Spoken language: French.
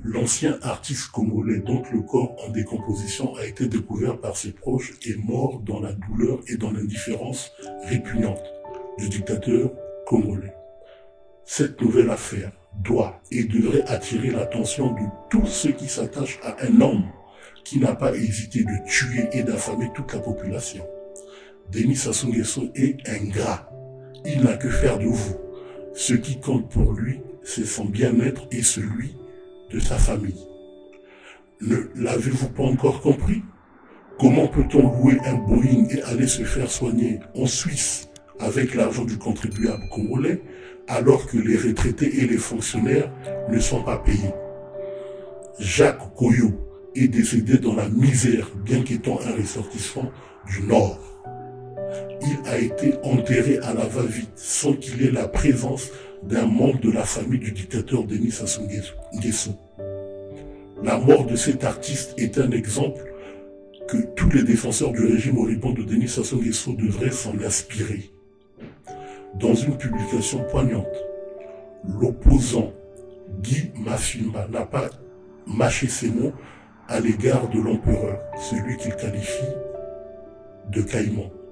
L'ancien artiste congolais, dont le corps en décomposition a été découvert par ses proches, est mort dans la douleur et dans l'indifférence répugnante du dictateur congolais. Cette nouvelle affaire doit et devrait attirer l'attention de tous ceux qui s'attachent à un homme qui n'a pas hésité de tuer et d'affamer toute la population. Denis Sassou Nguesso est ingrat. Il n'a que faire de vous. Ce qui compte pour lui, c'est son bien-être et celui de sa famille. Ne l'avez-vous pas encore compris? Comment peut-on louer un Boeing et aller se faire soigner en Suisse avec l'argent du contribuable congolais alors que les retraités et les fonctionnaires ne sont pas payés? Jacques Koyo est décédé dans la misère, bien qu'étant un ressortissant du Nord. Il a été enterré à la va-vite sans qu'il ait la présence d'un membre de la famille du dictateur Denis Sassou Nguesso. La mort de cet artiste est un exemple que tous les défenseurs du régime moribond de Denis Sassou Nguesso devraient s'en inspirer. Dans une publication poignante, l'opposant Guy Mafimba n'a pas mâché ses mots à l'égard de l'empereur, celui qu'il qualifie de caïman.